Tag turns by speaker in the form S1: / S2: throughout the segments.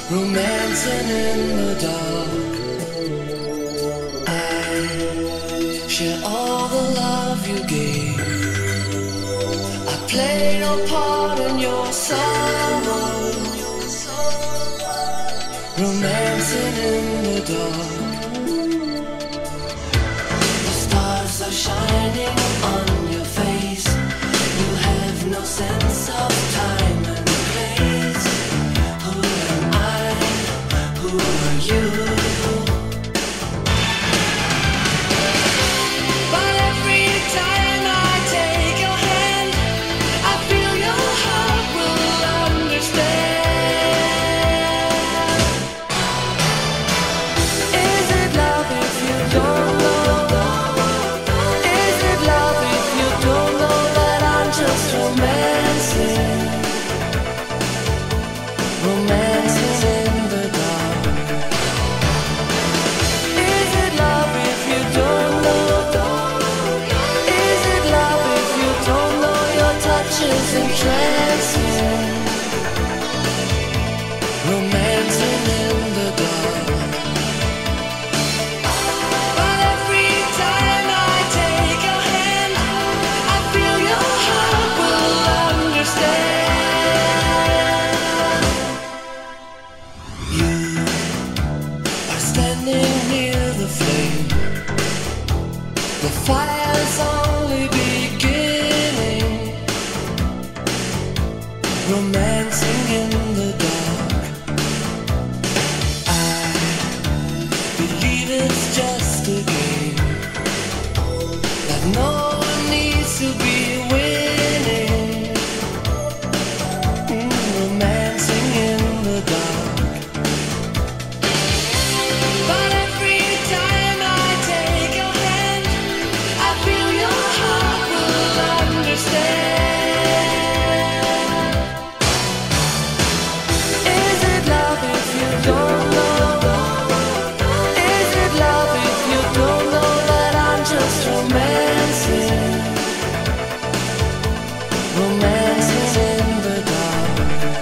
S1: romancing in the dark. I share all the love you gave. I play your part in your sorrow, romancing in the dark. The stars are shining on your face. You have no sense of time and place. Who am I? Who are you? But every time I take your hand, I feel your heart will understand. Is it love if you don't know? Is it love if you don't know that I'm just romancing? Romancing in the dark. Is it love if you don't know? Is it love if you don't know your touch is entrancing? Romancing in the dark. But every time I take your hand, I feel your heart will understand. You are standing near the flame. The fire's only beginning. Romancing in the dark. I believe it's just a game, that no one needs to be winning. Romancing in the dark. But every time I take your hand, I feel your heart will understand. Is it love if you don't know? Is it love if you don't know that I'm just romancing? Romancing in the dark.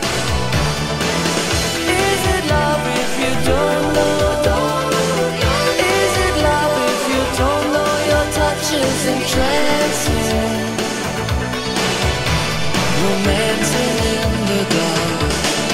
S1: Is it love if you don't know? Is it love if you don't know your touch is entrancing? Romancing in the dark.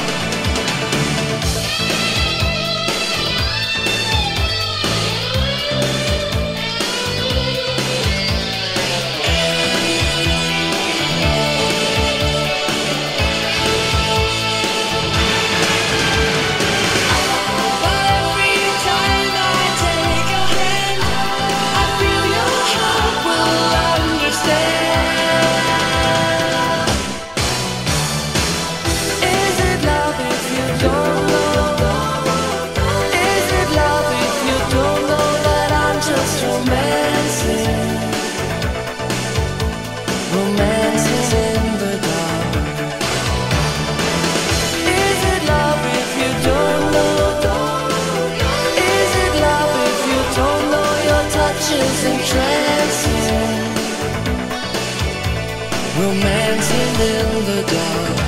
S1: But every time I take your hand, I feel your heart will understand. Is it love if you don't know? Is it love if you don't know that I'm just romancing? Romancing in the dark. Is it love if you don't know? Is it love if you don't know your touch is entrancing? Romancing in the dark.